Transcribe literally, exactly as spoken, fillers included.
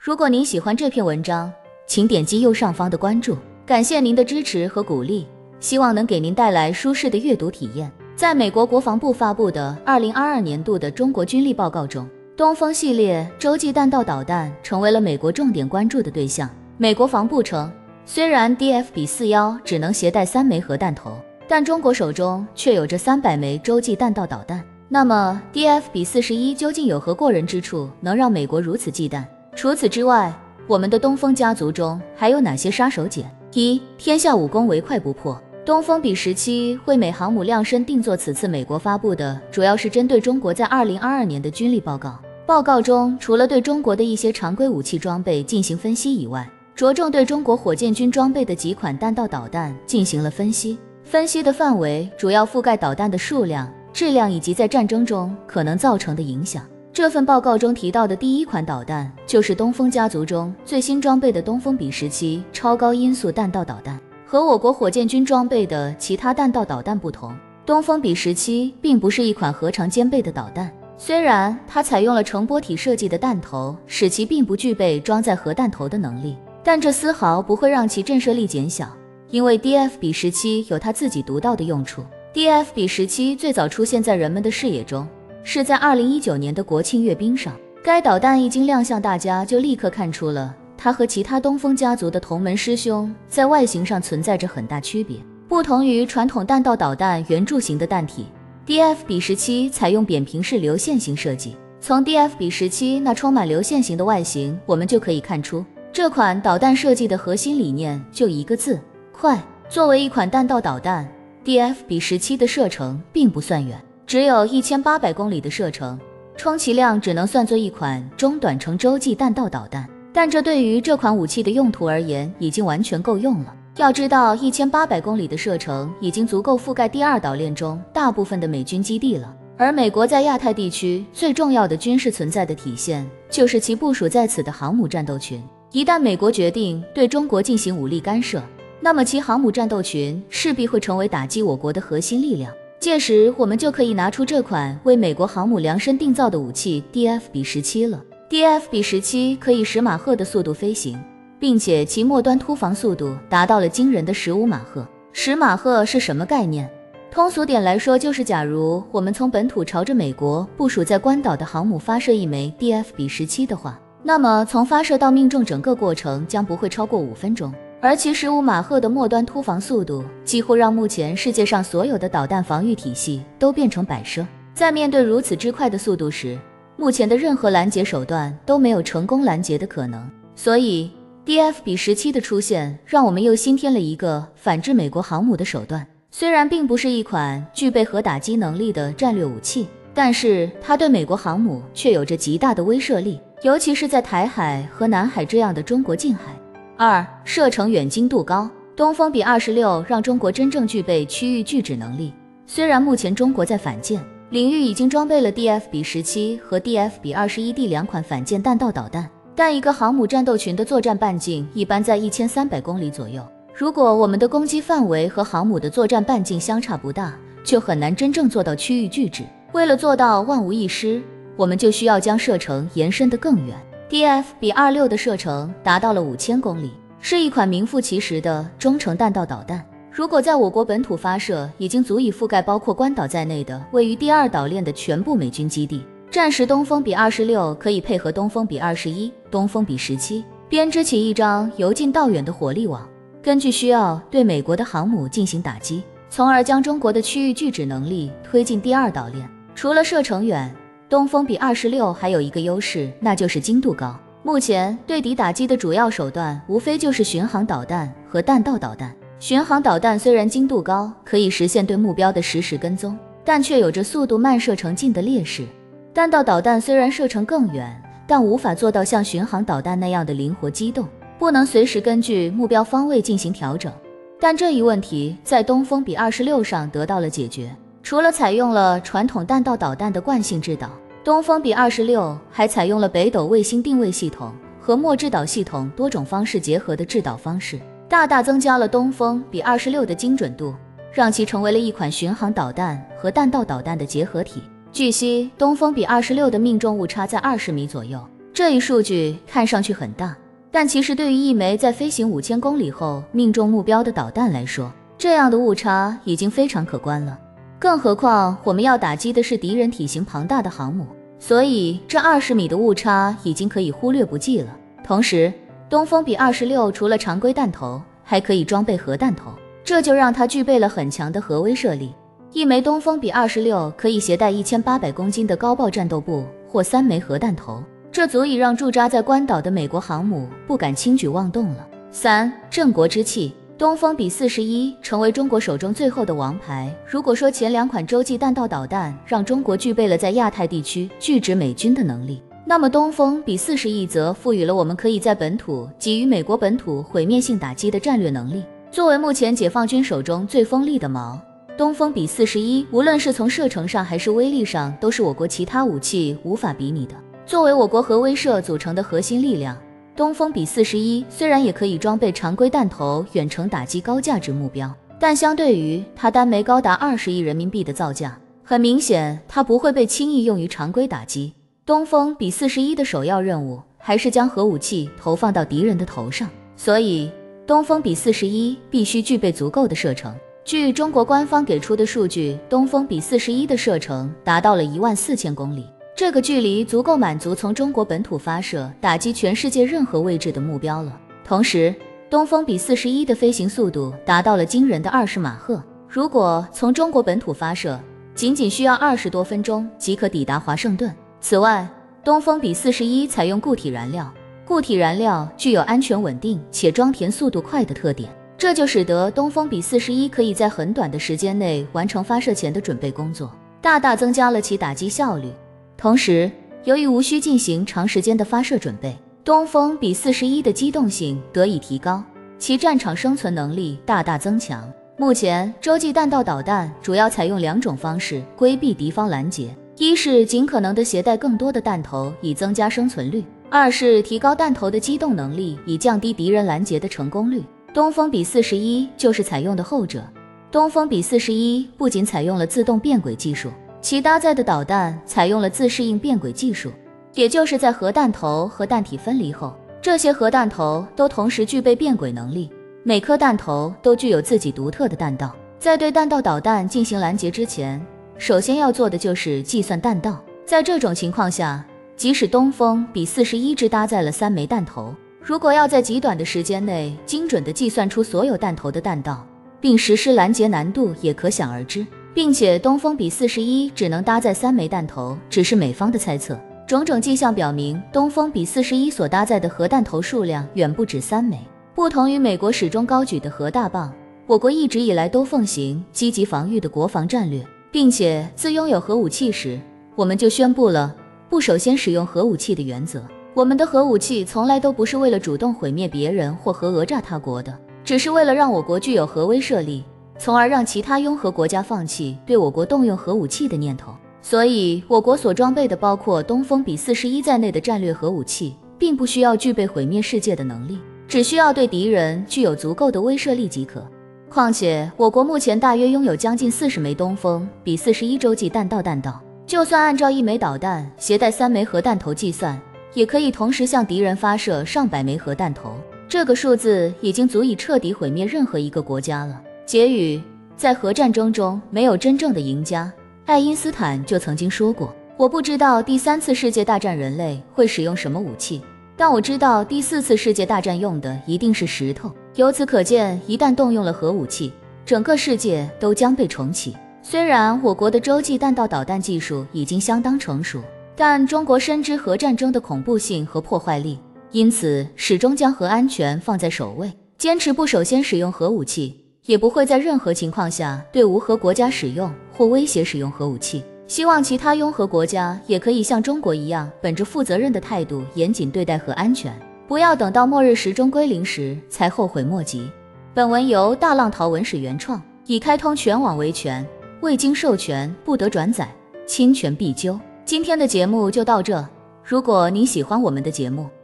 如果您喜欢这篇文章，请点击右上方的关注，感谢您的支持和鼓励，希望能给您带来舒适的阅读体验。在美国国防部发布的二零二二年度的中国军力报告中，东风系列洲际弹道导弹成为了美国重点关注的对象。美国防部称，虽然 D F 比四十一只能携带三枚核弹头，但中国手中却有着三百枚洲际弹道导弹。那么 D F 比四十一究竟有何过人之处，能让美国如此忌惮？除此之外，我们的东风家族中还有哪些杀手锏？一、天下武功唯快不破。东风比十七惠美航母量身定做，此次美国发布的主要是针对中国在二零二二年的军力报告。报告中除了对中国的一些常规武器装备进行分析以外，着重对中国火箭军装备的几款弹道导弹进行了分析。分析的范围主要覆盖导弹的数量、质量以及在战争中可能造成的影响。这份报告中提到的第一款导弹就是东风家族中最新装备的东风比十七超高音速弹道导弹。和我国火箭军装备的其他弹道导弹不同，东风比十七并不是一款核常兼备的导弹。虽然它采用了成波体设计的弹头，使其并不具备装载核弹头的能力，但这丝毫不会让其震慑力减小，因为 D F 比十七有它自己独到的用处。D F 比十七最早出现在人们的视野中是在二零一九年的国庆阅兵上，该导弹一经亮相，大家就立刻看出了它和其他东风家族的同门师兄在外形上存在着很大区别。不同于传统弹道导弹圆柱形的弹体， D F 比十七采用扁平式流线型设计。从 D F 比十七那充满流线型的外形，我们就可以看出这款导弹设计的核心理念就一个字：快。作为一款弹道导弹， D F 比十七的射程并不算远，只有一千八百公里的射程，充其量只能算作一款中短程洲际弹道导弹，但这对于这款武器的用途而言已经完全够用了。要知道，一千八百公里的射程已经足够覆盖第二岛链中大部分的美军基地了，而美国在亚太地区最重要的军事存在的体现就是其部署在此的航母战斗群。一旦美国决定对中国进行武力干涉，那么其航母战斗群势必会成为打击我国的核心力量。届时我们就可以拿出这款为美国航母量身定造的武器 D F 比十七了。 D F 比十七可以十马赫的速度飞行，并且其末端突防速度达到了惊人的十五马赫。十马赫是什么概念？通俗点来说，就是假如我们从本土朝着美国部署在关岛的航母发射一枚 D F 比十七的话，那么从发射到命中整个过程将不会超过五分钟。而其十五马赫的末端突防速度几乎让目前世界上所有的导弹防御体系都变成摆设。在面对如此之快的速度时，目前的任何拦截手段都没有成功拦截的可能。所以 D F 比十七的出现让我们又新添了一个反制美国航母的手段。虽然并不是一款具备核打击能力的战略武器，但是它对美国航母却有着极大的威慑力，尤其是在台海和南海这样的中国近海。二、射程远，精度高。东风比二十六让中国真正具备区域拒止能力。虽然目前中国在反舰领域已经装备了 D F 比十七和 D F 比二十一 D 两款反舰弹道导弹，但一个航母战斗群的作战半径一般在一千三百公里左右。如果我们的攻击范围和航母的作战半径相差不大，就很难真正做到区域拒止。为了做到万无一失，我们就需要将射程延伸得更远。D F 比二十六的射程达到了五千公里，是一款名副其实的中程弹道导弹。如果在我国本土发射，已经足以覆盖包括关岛在内的位于第二岛链的全部美军基地。战时东风比二十六可以配合东风比二十一、东风比十七，编织起一张由近到远的火力网，根据需要对美国的航母进行打击，从而将中国的区域拒止能力推进第二岛链。除了射程远，东风比二十六还有一个优势，那就是精度高。目前对敌打击的主要手段无非就是巡航导弹和弹道导弹。巡航导弹虽然精度高，可以实现对目标的实时跟踪，但却有着速度慢、射程近的劣势。弹道导弹虽然射程更远，但无法做到像巡航导弹那样的灵活机动，不能随时根据目标方位进行调整。但这一问题在东风比二十六上得到了解决。除了采用了传统弹道导弹的惯性制导，东风比二十六还采用了北斗卫星定位系统和末制导系统多种方式结合的制导方式，大大增加了东风比二十六的精准度，让其成为了一款巡航导弹和弹道导弹的结合体。据悉，东风比二十六的命中误差在二十米左右，这这一数据看上去很大，但其实对于一枚在飞行五千公里后命中目标的导弹来说，这样的误差已经非常可观了。更何况我们要打击的是敌人体型庞大的航母，所以这二十米的误差已经可以忽略不计了。同时，东风比二十六除了常规弹头，还可以装备核弹头，这就让它具备了很强的核威慑力。一枚东风比二十六可以携带一千八百公斤的高爆战斗部或三枚核弹头，这足以让驻扎在关岛的美国航母不敢轻举妄动了。三、振国之器，东风比四十一成为中国手中最后的王牌。如果说前两款洲际弹道导弹让中国具备了在亚太地区拒止美军的能力，那么东风比四十一则赋予了我们可以在本土给予美国本土毁灭性打击的战略能力。作为目前解放军手中最锋利的矛，东风比四十一无论是从射程上还是威力上，都是我国其他武器无法比拟的。作为我国核威慑组成的核心力量，东风比四十一虽然也可以装备常规弹头远程打击高价值目标，但相对于它单枚高达二十亿人民币的造价，很明显它不会被轻易用于常规打击。东风比四十一的首要任务还是将核武器投放到敌人的头上，所以东风比四十一必须具备足够的射程。据中国官方给出的数据，东风比四十一的射程达到了一万四千公里，这个距离足够满足从中国本土发射打击全世界任何位置的目标了。同时，东风比四十一的飞行速度达到了惊人的二十马赫，如果从中国本土发射，仅仅需要二十多分钟即可抵达华盛顿。此外，东风比四十一采用固体燃料，固体燃料具有安全稳定且装填速度快的特点，这就使得东风比四十一可以在很短的时间内完成发射前的准备工作，大大增加了其打击效率。同时，由于无需进行长时间的发射准备，东风比四十一的机动性得以提高，其战场生存能力大大增强。目前，洲际弹道导弹主要采用两种方式规避敌方拦截，一是尽可能的携带更多的弹头以增加生存率，二是提高弹头的机动能力以降低敌人拦截的成功率。东风比四十一就是采用的后者。东风比四十一不仅采用了自动变轨技术，其搭载的导弹采用了自适应变轨技术，也就是在核弹头和弹体分离后，这些核弹头都同时具备变轨能力，每颗弹头都具有自己独特的弹道。在对弹道导弹进行拦截之前，首先要做的就是计算弹道。在这种情况下，即使东风比四十一只搭载了三枚弹头，如果要在极短的时间内精准地计算出所有弹头的弹道，并实施拦截，难度也可想而知。并且东风比四十一只能搭载三枚弹头，只是美方的猜测。种种迹象表明，东风比四十一所搭载的核弹头数量远不止三枚。不同于美国始终高举的核大棒，我国一直以来都奉行积极防御的国防战略，并且自拥有核武器时，我们就宣布了不首先使用核武器的原则。我们的核武器从来都不是为了主动毁灭别人或核讹诈他国的，只是为了让我国具有核威慑力，从而让其他拥核国家放弃对我国动用核武器的念头。所以，我国所装备的包括东风比四十一在内的战略核武器，并不需要具备毁灭世界的能力，只需要对敌人具有足够的威慑力即可。况且，我国目前大约拥有将近四十枚东风比四十一洲际弹道弹道，就算按照一枚导弹携带三枚核弹头计算，也可以同时向敌人发射上百枚核弹头。这个数字已经足以彻底毁灭任何一个国家了。结语：在核战争中，没有真正的赢家。爱因斯坦就曾经说过，我不知道第三次世界大战人类会使用什么武器，但我知道第四次世界大战用的一定是石头。由此可见，一旦动用了核武器，整个世界都将被重启。虽然我国的洲际弹道导弹技术已经相当成熟，但中国深知核战争的恐怖性和破坏力，因此始终将核安全放在首位，坚持不首先使用核武器，也不会在任何情况下对无核国家使用或威胁使用核武器。希望其他拥核国家也可以像中国一样，本着负责任的态度严谨对待核安全，不要等到末日时钟归零时才后悔莫及。本文由大浪淘文史原创，已开通全网维权，未经授权不得转载，侵权必究。今天的节目就到这，如果您喜欢我们的节目，